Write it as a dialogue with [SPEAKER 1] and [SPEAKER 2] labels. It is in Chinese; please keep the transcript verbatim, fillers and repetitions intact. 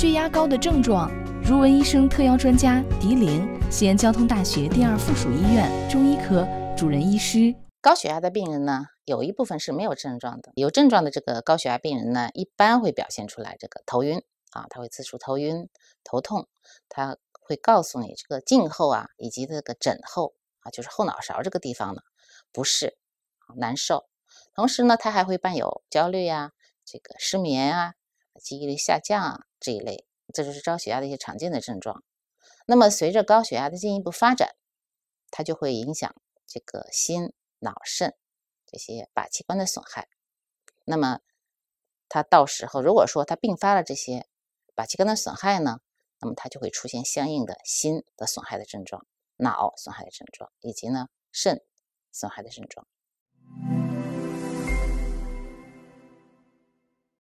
[SPEAKER 1] 血压高的症状，如闻医生特邀专家狄玲，西安交通大学第二附属医院中医科主任医师。
[SPEAKER 2] 高血压的病人呢，有一部分是没有症状的。有症状的这个高血压病人呢，一般会表现出来这个头晕啊，他会自述头晕、头痛，他会告诉你这个颈后啊，以及这个枕后啊，就是后脑勺这个地方呢不适、难受。同时呢，他还会伴有焦虑啊、这个失眠啊、记忆力下降啊这一类，这就是高血压的一些常见的症状。那么随着高血压的进一步发展，它就会影响这个心、脑、肾这些靶器官的损害。那么它到时候如果说它并发了这些靶器官的损害呢，那么它就会出现相应的心的损害的症状、脑损害的症状，以及呢肾损害的症状。